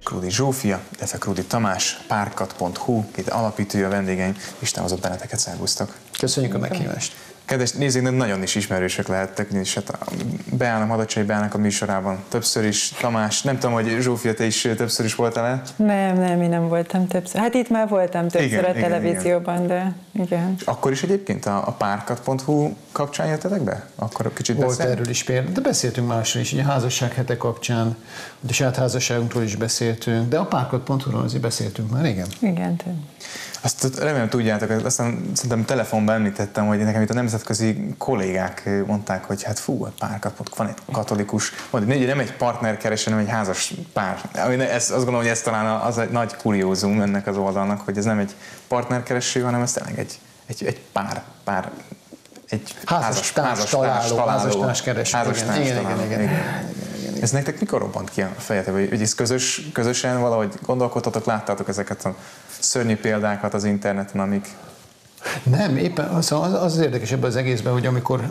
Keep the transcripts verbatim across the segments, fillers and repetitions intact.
Krúdi Zsófia, illetve Krúdi Tamás, párkat pont hu, két alapítója, vendégeim, Isten hozott benneteket, szervusztok! Köszönjük a meghívást! Kedves nézők, nagyon is ismerősök lehettek, és hát beállnak, Hadacsai beállnak a műsorában többször is. Tamás, nem tudom, hogy Zsófia, te is többször is voltál-e? Nem, nem, én nem voltam többször. Hát itt már voltam többször igen, a televízióban, igen. de igen. És akkor is egyébként a, a párkat pont hu kapcsán jöttetek be? Akkor kicsit Volt beszélni? Erről is például, de beszéltünk másról is, ugye a házasság hete kapcsán, a saját házasságunkról is beszéltünk, de a párkat pont hu-ról azért beszéltünk már, igen. Igen, tudom. Azt remélem tudjátok, aztán szerintem telefonban említettem, hogy nekem itt a nemzetközi kollégák mondták, hogy hát fú, a párkat, van egy katolikus, mondjuk nem egy partner kereső, hanem egy házas pár. Ez, azt gondolom, hogy ez talán az egy nagy kuriózum ennek az oldalnak, hogy ez nem egy partnerkereső, hanem ez tényleg egy, egy, egy pár, pár egy házas, társ, házas találó, találó, házas társ kereső. Házas társ igen, találó. igen, igen, igen, igen, igen, igen. Ez nektek mikor robbant ki a fejetek? Hogy ez közös, közösen valahogy gondolkodtatok, láttátok ezeket a szörnyű példákat az interneten, amik... Nem, éppen az az, az érdekes ebben az egészben, hogy amikor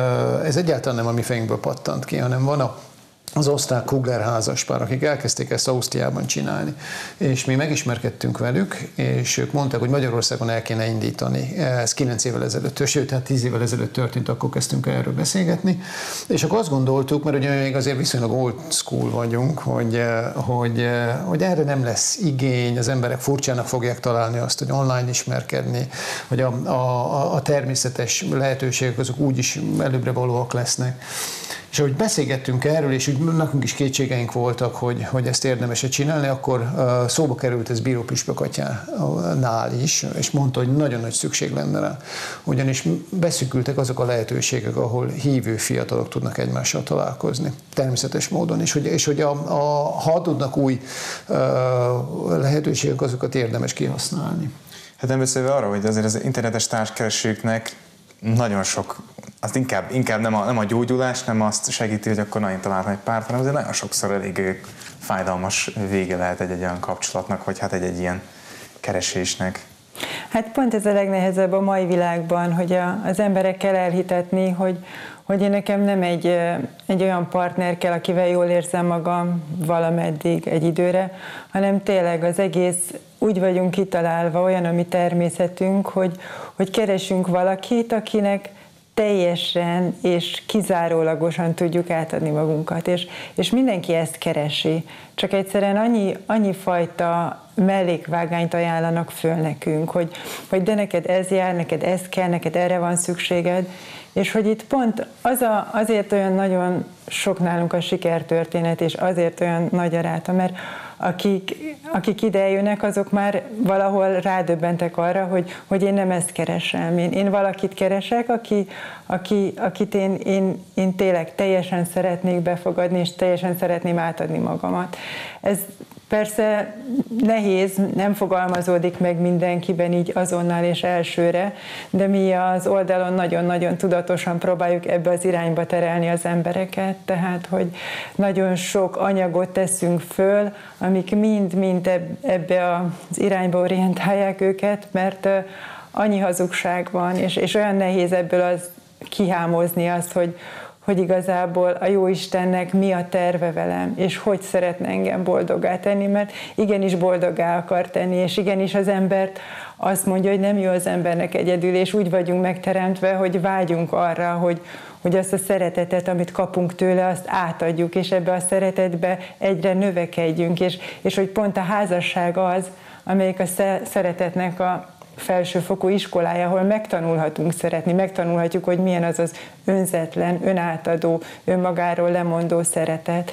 ez egyáltalán nem a mi fejünkből pattant ki, hanem van a az osztrák Kugler házaspár, akik elkezdték ezt Ausztriában csinálni. És mi megismerkedtünk velük, és ők mondták, hogy Magyarországon el kéne indítani. Ez kilenc évvel ezelőtt, sőt, tehát tíz évvel ezelőtt történt, akkor kezdtünk erről beszélgetni. És akkor azt gondoltuk, mert ugye még azért viszonylag old school vagyunk, hogy, hogy, hogy erre nem lesz igény, az emberek furcsának fogják találni azt, hogy online ismerkedni, hogy a, a, a természetes lehetőségek azok úgyis előbbre valóak lesznek. És ahogy beszélgettünk erről, és úgy nekünk is kétségeink voltak, hogy, hogy ezt érdemes-e csinálni, akkor uh, szóba került ez Bíró Püspök atyánál is, és mondta, hogy nagyon nagy szükség lenne rá. Ugyanis beszűkültek azok a lehetőségek, ahol hívő fiatalok tudnak egymással találkozni, természetes módon, és hogy, és hogy a, a, ha adódnak új uh, lehetőségek, azokat érdemes kihasználni. Hát nem beszélve arra, hogy azért az internetes társkeresőknek nagyon sok, azt inkább, inkább nem, a, nem a gyógyulás, nem azt segíti, hogy akkor nagyon találtam egy párt, hanem azért nagyon sokszor elég fájdalmas vége lehet egy-egy olyan kapcsolatnak, vagy hát egy-egy ilyen keresésnek. Hát pont ez a legnehezebb a mai világban, hogy a, az emberekkel elhitetni, hogy, hogy én nekem nem egy, egy olyan partner kell, akivel jól érzem magam valameddig egy időre, hanem tényleg az egész úgy vagyunk kitalálva, olyan a mi természetünk, hogy, hogy keresünk valakit, akinek teljesen és kizárólagosan tudjuk átadni magunkat. És, és mindenki ezt keresi. Csak egyszerűen annyi, annyi fajta mellékvágányt ajánlanak föl nekünk, hogy, hogy de neked ez jár, neked ez kell, neked erre van szükséged, és hogy itt pont az a, azért olyan nagyon sok nálunk a sikertörténet, és azért olyan nagy a ráta, mert akik, akik ide jönnek, azok már valahol rádöbbentek arra, hogy, hogy én nem ezt keresem. Én, én valakit keresek, aki, aki, akit én, én, én tényleg teljesen szeretnék befogadni, és teljesen szeretném átadni magamat. Ez persze nehéz, nem fogalmazódik meg mindenkiben így azonnal és elsőre, de mi az oldalon nagyon-nagyon tudatosan próbáljuk ebbe az irányba terelni az embereket, tehát hogy nagyon sok anyagot teszünk föl, amik mind-mind ebbe az irányba orientálják őket, mert annyi hazugság van, és, és olyan nehéz ebből az kihámozni azt, hogy hogy igazából a Jóistennek mi a terve velem, és hogy szeretne engem boldoggá tenni, mert igenis boldoggá akar tenni, és igenis az embert azt mondja, hogy nem jó az embernek egyedül, és úgy vagyunk megteremtve, hogy vágyunk arra, hogy, hogy azt a szeretetet, amit kapunk tőle, azt átadjuk, és ebbe a szeretetbe egyre növekedjünk, és, és hogy pont a házasság az, amelyik a szeretetnek a felsőfokú iskolája, ahol megtanulhatunk szeretni, megtanulhatjuk, hogy milyen az az önzetlen, önátadó, önmagáról lemondó szeretet.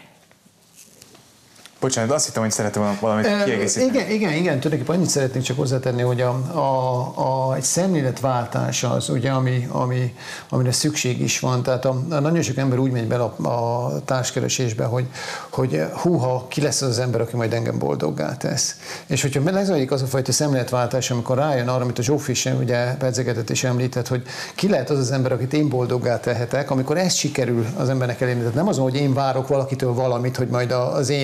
Bocsánat, azt hittem, hogy szeretem valamit kiegészíteni. Igen, igen, igen, tulajdonképpen annyit szeretnék csak hozzátenni, hogy a, a, a, egy szemléletváltás az, ugye, ami, ami, amire szükség is van. Tehát a, a nagyon sok ember úgy megy bele a, a társkeresésbe, hogy, hogy húha, ki lesz az az ember, aki majd engem boldoggá tesz. És hogyha lezajlik az a fajta szemléletváltás, amikor rájön arra, amit a Zsófi is ugye pedzegetett és említett, hogy ki lehet az az ember, akit én boldoggá tehetek, amikor ez sikerül az embernek elérni. Tehát nem azon, hogy én várok valakitől valamit, hogy majd az én igényeim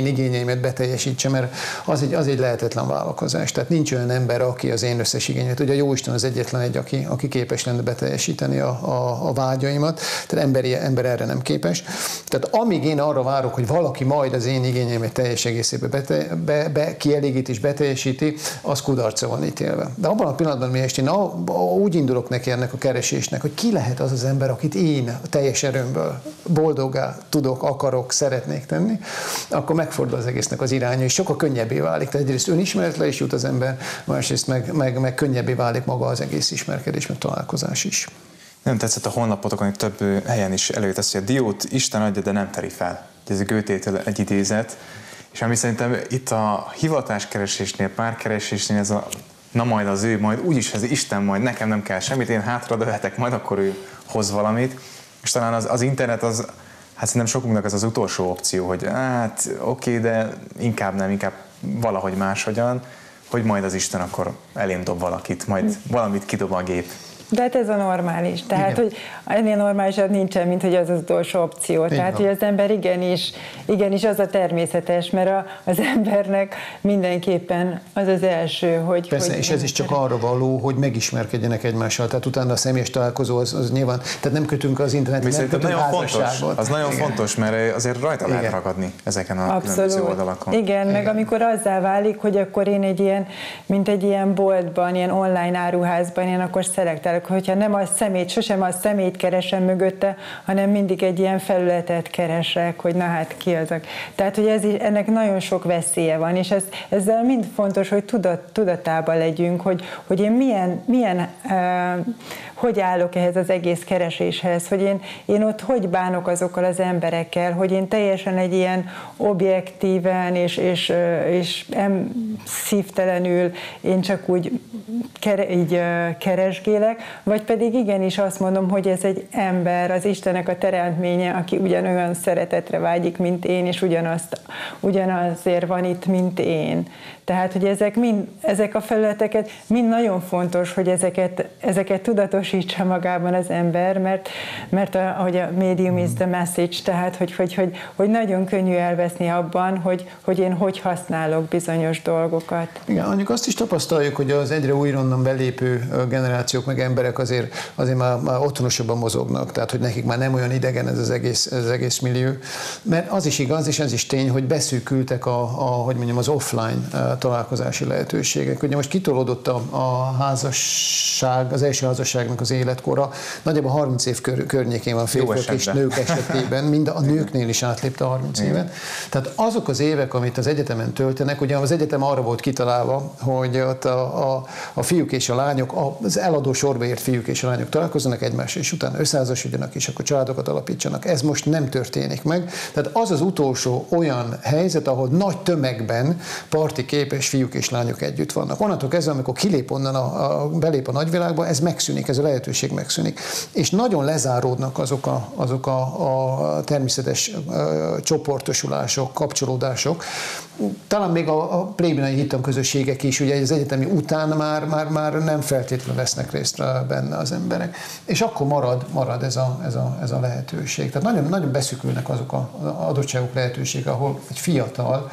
igényeimet beteljesítse, mert az egy, az egy lehetetlen vállalkozás. Tehát nincs olyan ember, aki az én összes igényet. Ugye a Jóisten az egyetlen egy, aki, aki képes lenne beteljesíteni a, a, a vágyaimat, tehát emberi, ember erre nem képes. Tehát amíg én arra várok, hogy valaki majd az én igényeimet teljes egészében bete, be, be, kielégít és beteljesíti, az kudarca van ítélve. De abban a pillanatban, miért én a, a, úgy indulok neki ennek a keresésnek, hogy ki lehet az az ember, akit én a teljes erőmből boldoggá tudok, akarok, szeretnék tenni, akkor megfordul az egésznek az iránya, és sokkal könnyebbé válik. Tehát egyrészt önismeretre is jut az ember, másrészt meg, meg, meg könnyebbé válik maga az egész ismerkedés, meg találkozás is. Nem tetszett a honlapotokon, hogy több helyen is előtesz, hogy a diót Isten adja, de nem teri fel. Ez a Goethe-től egy idézet, és ami szerintem itt a hivatáskeresésnél, párkeresésnél ez a na majd az ő, majd úgyis az Isten majd, nekem nem kell semmit, én hátra döhetek, majd akkor ő hoz valamit. És talán az, az internet az, hát szerintem sokunknak az az utolsó opció, hogy hát oké, okay, de inkább nem, inkább valahogy máshogyan, hogy majd az Isten akkor elém dob valakit, majd valamit kidob a gép. De hát ez a normális. Tehát, igen. hogy ennél normálisabb nincsen, mint hogy az az utolsó opció. Igen. Tehát, hogy az ember igenis, igenis az a természetes, mert a, az embernek mindenképpen az az első, hogy... Persze, hogy és ez is csak arra való, hogy megismerkedjenek egymással. Tehát utána a személyes találkozó az, az nyilván, tehát nem kötünk az internetre, nem kötünk házasságot. Az nagyon igen. fontos, mert azért rajta igen. lehet ragadni ezeken a abszolút. Különböző oldalakon. Igen, igen, meg amikor azzá válik, hogy akkor én egy ilyen, mint egy ilyen boltban, ilyen online áruházban, én akkor szelektálok, hogyha nem a szemét, sosem a szemét keresem mögötte, hanem mindig egy ilyen felületet keresek, hogy na hát ki azok. Tehát, hogy ez, ennek nagyon sok veszélye van, és ez, ezzel mind fontos, hogy tudat, tudatában legyünk, hogy, hogy én milyen, milyen uh, hogy állok ehhez az egész kereséshez, hogy én, én ott hogy bánok azokkal az emberekkel, hogy én teljesen egy ilyen objektíven és, és, és em, szívtelenül én csak úgy kere, így uh, keresgélek, vagy pedig igenis azt mondom, hogy ez egy ember, az Istennek a teremtménye, aki ugyanolyan szeretetre vágyik, mint én, és ugyanazt, ugyanazért van itt, mint én. Tehát, hogy ezek, mind, ezek a felületeket mind nagyon fontos, hogy ezeket, ezeket tudatosítsa magában az ember, mert, mert a, ahogy a medium is the message, tehát, hogy, hogy, hogy, hogy nagyon könnyű elveszni abban, hogy, hogy én hogy használok bizonyos dolgokat. Igen, mondjuk azt is tapasztaljuk, hogy az egyre újonnan belépő generációk, meg emberek azért, azért már, már otthonosabban mozognak, tehát, hogy nekik már nem olyan idegen ez az egész, ez az egész millió. Mert az is igaz, és ez is tény, hogy beszűkültek a, a hogy mondjam, az offline találkozási lehetőségek. Ugye most kitolódott a, a házasság, az első házasságnak az életkora, nagyjából harminc év kör, környékén van férfiak és nők esetében, mind a nőknél is átlépte a harminc évet. Tehát azok az évek, amit az egyetemen töltenek, ugye az egyetem arra volt kitalálva, hogy ott a, a, a fiúk és a lányok, az eladó sorba ért fiúk és a lányok találkozzanak egymással, és utána összeházasodjanak, és akkor családokat alapítsanak. Ez most nem történik meg. Tehát az az utolsó olyan helyzet, ahol nagy tömegben parti képes fiúk és lányok együtt vannak. Onnantól kezdve, amikor kilép onnan, a, a, belép a nagyvilágba, ez megszűnik, ez a lehetőség megszűnik. És nagyon lezáródnak azok a, azok a, a természetes a, csoportosulások, kapcsolódások. Talán még a, a plébinai hittamközösségek is, ugye az egyetemi után már, már, már nem feltétlenül vesznek részt benne az emberek. És akkor marad, marad ez, a, ez, a, ez a lehetőség. Tehát nagyon, nagyon beszűkülnek azok a adottságok lehetősége, ahol egy fiatal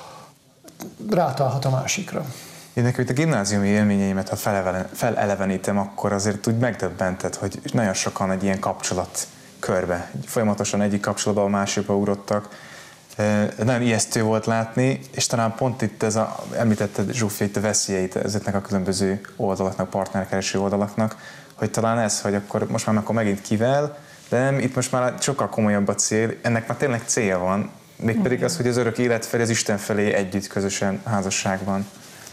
rátalálhat a másikra. Én nekem itt a gimnáziumi élményeimet, ha felelevenítem, akkor azért úgy megdöbbentett, hogy nagyon sokan egy ilyen kapcsolat körbe, folyamatosan egyik kapcsolatban a másikba ugrottak. Nagyon ijesztő volt látni, és talán pont itt ez a, említetted Zsófia, itt a veszélyeit ezeknek a különböző oldalaknak, partnerkereső oldalaknak, hogy talán ez, hogy akkor most már akkor megint kivel, de nem, itt most már sokkal komolyabb a cél, ennek már tényleg célja van, mégpedig az, hogy az örök élet felé, az Isten felé együtt, közösen, házasságban.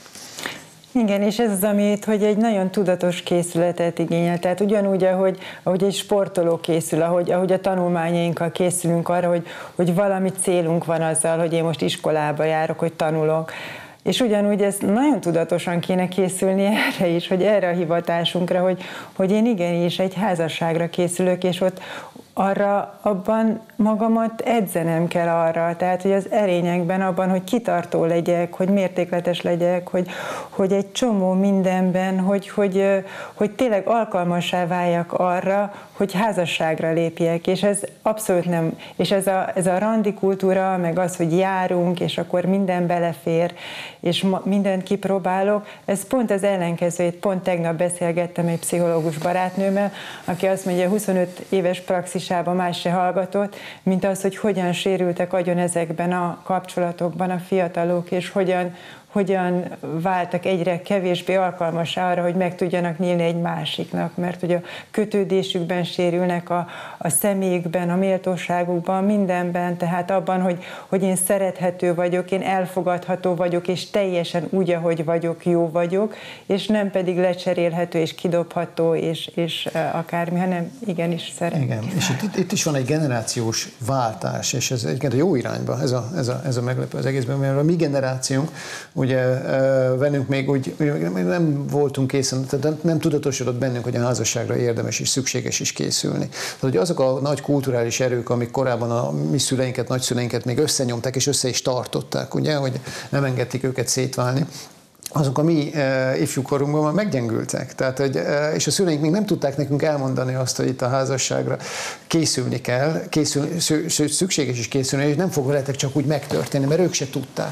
Igen, és ez az, amit, hogy egy nagyon tudatos készületet igényel. Tehát ugyanúgy, ahogy, ahogy egy sportoló készül, ahogy, ahogy a tanulmányainkkal készülünk arra, hogy, hogy valami célunk van azzal, hogy én most iskolába járok, hogy tanulok. És ugyanúgy ez nagyon tudatosan kéne készülni erre is, hogy erre a hivatásunkra, hogy, hogy én igenis egy házasságra készülök, és ott arra abban magamat edzenem kell arra, tehát hogy az erényekben abban, hogy kitartó legyek, hogy mértékletes legyek, hogy, hogy egy csomó mindenben, hogy, hogy, hogy tényleg alkalmassá váljak arra, hogy házasságra lépjek, és ez abszolút nem, és ez a, ez a randi kultúra, meg az, hogy járunk, és akkor minden belefér, és ma, mindent kipróbálok, ez pont az ellenkezőjét, pont tegnap beszélgettem egy pszichológus barátnőmmel, aki azt mondja, huszonöt éves praxisában más se hallgatott, mint az, hogy hogyan sérültek agyon ezekben a kapcsolatokban a fiatalok, és hogyan, hogyan váltak egyre kevésbé alkalmassá arra, hogy meg tudjanak nyílni egy másiknak, mert hogy a kötődésükben sérülnek, a, a személyükben, a méltóságukban, mindenben, tehát abban, hogy, hogy én szerethető vagyok, én elfogadható vagyok, és teljesen úgy, ahogy vagyok, jó vagyok, és nem pedig lecserélhető, és kidobható, és, és akármi, hanem igenis szeretni. Igen, és itt, itt is van egy generációs váltás, és ez egyébként a jó irányba, ez a, ez a, ez a meglepő az egészben, mert a mi generációnk, ugye bennünk még úgy nem voltunk készen, tehát nem tudatosodott bennünk, hogy a házasságra érdemes és szükséges is készülni. Tehát, hogy azok a nagy kulturális erők, amik korábban a mi szüleinket, nagyszüleinket még összenyomták és össze is tartották, ugye, hogy nem engedték őket szétválni, azok a mi e, ifjúkorunkban már meggyengültek. Tehát, hogy, e, és a szüleink még nem tudták nekünk elmondani azt, hogy itt a házasságra készülni kell, készül, szükséges is készülni, és nem fog veletek csak úgy megtörténni, mert ők se tudták.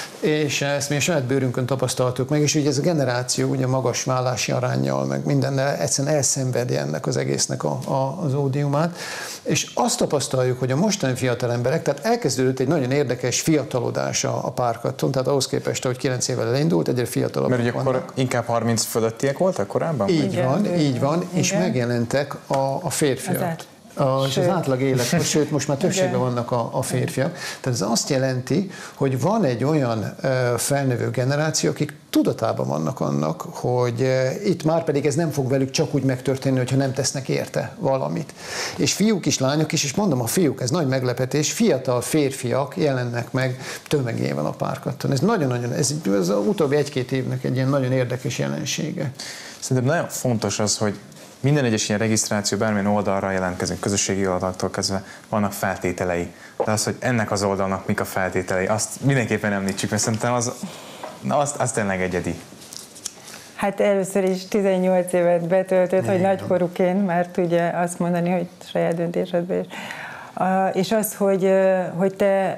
És ezt mi a saját bőrünkön tapasztaltuk meg, és ugye ez a generáció ugye magas vállási aránnyal, meg mindennel egyszerűen elszenvedi ennek az egésznek a, a, az ódiumát. És azt tapasztaljuk, hogy a mostani fiatal emberek, tehát elkezdődött egy nagyon érdekes fiatalodás a, a párkatton, tehát ahhoz képest, hogy kilenc évvel elindult, egyre fiatalabbak vannak. Mert ugye akkor inkább harminc fölöttiek voltak korábban? Így igen, van, igen, így van, igen. És megjelentek a, a férfiak. Az, az átlag életkor, sőt, most már többségben vannak a, a férfiak. Tehát ez azt jelenti, hogy van egy olyan felnövő generáció, akik tudatában vannak annak, hogy itt már pedig ez nem fog velük csak úgy megtörténni, hogyha nem tesznek érte valamit. És fiúk is, lányok is, és mondom, a fiúk, ez nagy meglepetés, fiatal férfiak jelennek meg tömegével a párkatton. Ez nagyon-nagyon, ez, ez az utóbbi egy-két évnek egy ilyen nagyon érdekes jelensége. Szerintem nagyon fontos az, hogy minden egyes ilyen regisztráció, bármilyen oldalra jelentkezünk, közösségi oldalaktól kezdve vannak feltételei. De az, hogy ennek az oldalnak mik a feltételei, azt mindenképpen említsük, mert szerintem az, az, az tényleg egyedi. Hát először is tizennyolc évet betöltött, hogy nagykorúként már tudja azt mondani, hogy saját döntésedben is. És az, hogy, hogy te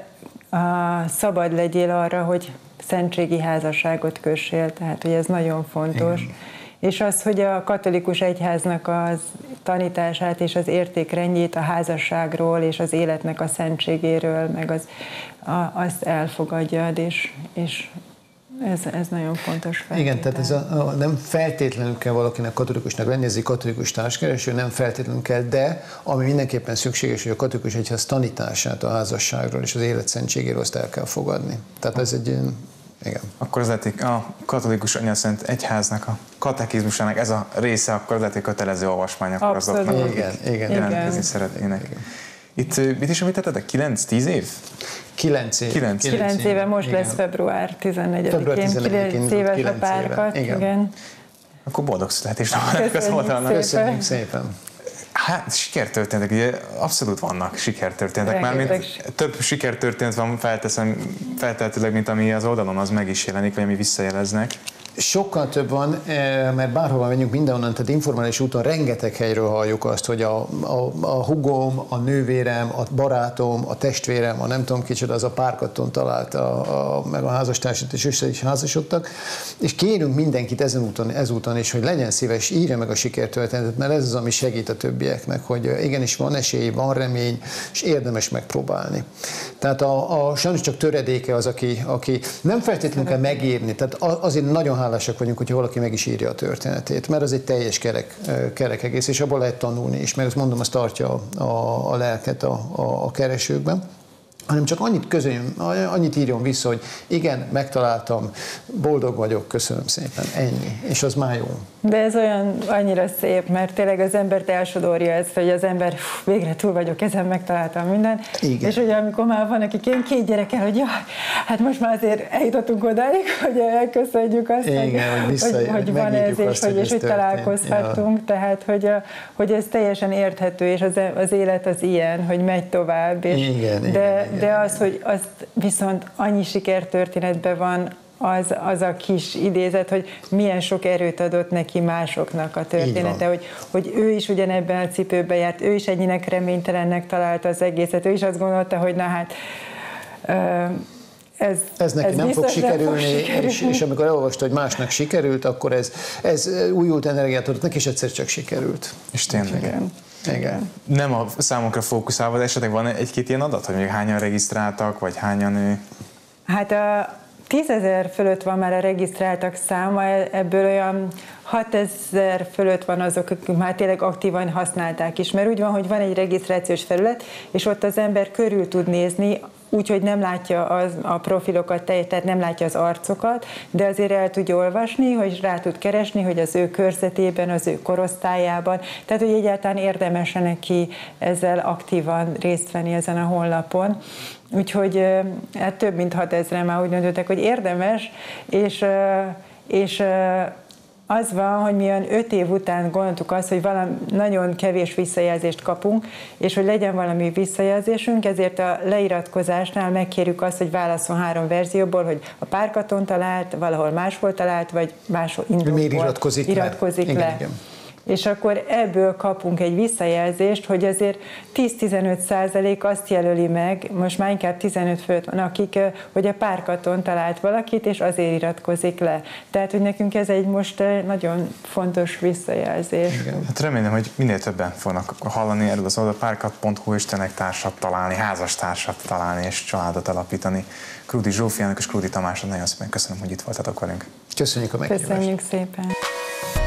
szabad legyél arra, hogy szentségi házasságot kössél, tehát hogy ez nagyon fontos. Igen. És az, hogy a katolikus egyháznak az tanítását és az értékrendjét a házasságról és az életnek a szentségéről, meg az, a, azt elfogadjad, és, és ez, ez nagyon fontos feltétel. Igen, tehát ez a, a, nem feltétlenül kell valakinek katolikusnak lenni, ez egy katolikus társkereső, nem feltétlenül kell, de ami mindenképpen szükséges, hogy a katolikus egyház tanítását a házasságról és az élet szentségéről azt el kell fogadni. Tehát ez egy ilyen igen. Akkor az lehet, a katolikus anyaszent egyháznak, a katekizmusának ez a része, akkor az lehet, hogy kötelező olvasmány, akkor azoknak, akik igen, igen, jelentkezni szeretnének. Igen. Itt mit is említettetek? kilenc-tíz év? kilenc év. kilenc éve, most igen. Lesz február tizennegyedikén. kilenc éves a párkat. Igen. Igen. Akkor boldog születésnapot az oldalnak. Köszönjük szépen. Hát sikertörténetek, ugye abszolút vannak sikertörténetek, mármint több sikertörténet van felteszem, feltehetőleg, mint ami az oldalon az meg is jelenik, vagy ami visszajeleznek. Sokkal több van, mert bárhova menjünk mindenhonnan, tehát informális úton rengeteg helyről halljuk azt, hogy a, a, a hugom, a nővérem, a barátom, a testvérem, a nem tudom kicsoda, az a párkatton találta a, a, meg a házastársat, és össze is házasodtak. És kérünk mindenkit ezen úton, ezúton is, hogy legyen szíves, írja meg a sikertörténetet, mert ez az, ami segít a többieknek, hogy igenis van esély, van remény, és érdemes megpróbálni. Tehát a, a sajnos csak töredéke az, aki, aki nem feltétlenül kell megírni, tehát azért nagyon hálásak vagyunk, hogyha valaki meg is írja a történetét, mert az egy teljes kerek, kerek egész, és abból lehet tanulni is, meg azt mondom, azt tartja a, a, a lelket a, a, a keresőkben. hanem csak annyit közöljön, annyit írjon vissza, hogy igen, megtaláltam, boldog vagyok, köszönöm szépen, ennyi, és az már jó. De ez olyan annyira szép, mert tényleg az embert elsodorja ez, hogy az ember hú, végre túl vagyok, ezen megtaláltam mindent. Igen. És ugye amikor már van, akik ilyen két gyerekkel, hogy jaj, hát most már azért eljutottunk odáig, hogy elköszönjük azt, igen, hogy, vissza, hogy, hogy van ez, és hogy, és hogy találkozhatunk. Ja. Tehát, hogy, a, hogy ez teljesen érthető, és az, az élet az ilyen, hogy megy tovább. És igen, de, igen, igen. de az, hogy azt viszont annyi sikertörténetben van, Az, az a kis idézet, hogy milyen sok erőt adott neki másoknak a története, hogy, hogy ő is ugyanebben a cipőben járt, ő is ennyinek reménytelennek találta az egészet, ő is azt gondolta, hogy na hát ez, ez neki ez nem fog sikerülni, fog sikerülni. És, és amikor elolvasta, hogy másnak sikerült, akkor ez, ez újult energiát adott neki, és egyszer csak sikerült. És tényleg. Igen. Igen. Nem a számunkra fókuszálva, de esetleg van egy-két ilyen adat, hogy még hányan regisztráltak, vagy hányan ő... Hát a tízezer fölött van már a regisztráltak száma, ebből olyan hatezer fölött van azok, akik már tényleg aktívan használták is, mert úgy van, hogy van egy regisztrációs felület, és ott az ember körül tud nézni, úgyhogy nem látja az, a profilokat, tehát nem látja az arcokat, de azért el tudja olvasni, hogy rá tud keresni, hogy az ő körzetében, az ő korosztályában, tehát hogy egyáltalán érdemes neki ezzel aktívan részt venni ezen a honlapon. Úgyhogy hát több mint hatezren már úgy döntöttek, hogy érdemes, és, és az van, hogy mi olyan öt év után gondoltuk azt, hogy valami nagyon kevés visszajelzést kapunk, és hogy legyen valami visszajelzésünk, ezért a leiratkozásnál megkérjük azt, hogy válasszon három verzióból, hogy a Párkaton talált, valahol máshol talált, vagy máshol indokból. Miért iratkozik, iratkozik le. le. le. Igen, És akkor ebből kapunk egy visszajelzést, hogy azért tíz-tizenöt százalék azt jelöli meg, most már inkább tizenöt fölött van, akik, hogy a Párkaton talált valakit, és azért iratkozik le. Tehát, hogy nekünk ez egy most nagyon fontos visszajelzés. Igen. Hát remélem, hogy minél többen fognak hallani erről az oldal, párkat pont hu, és tényleg társat találni, házastársat találni, és családot alapítani. Krúdy Zsófiának és Krúdy Tamásnak nagyon szépen köszönöm, hogy itt voltatok velünk. Köszönjük a meghívást. Köszönjük szépen.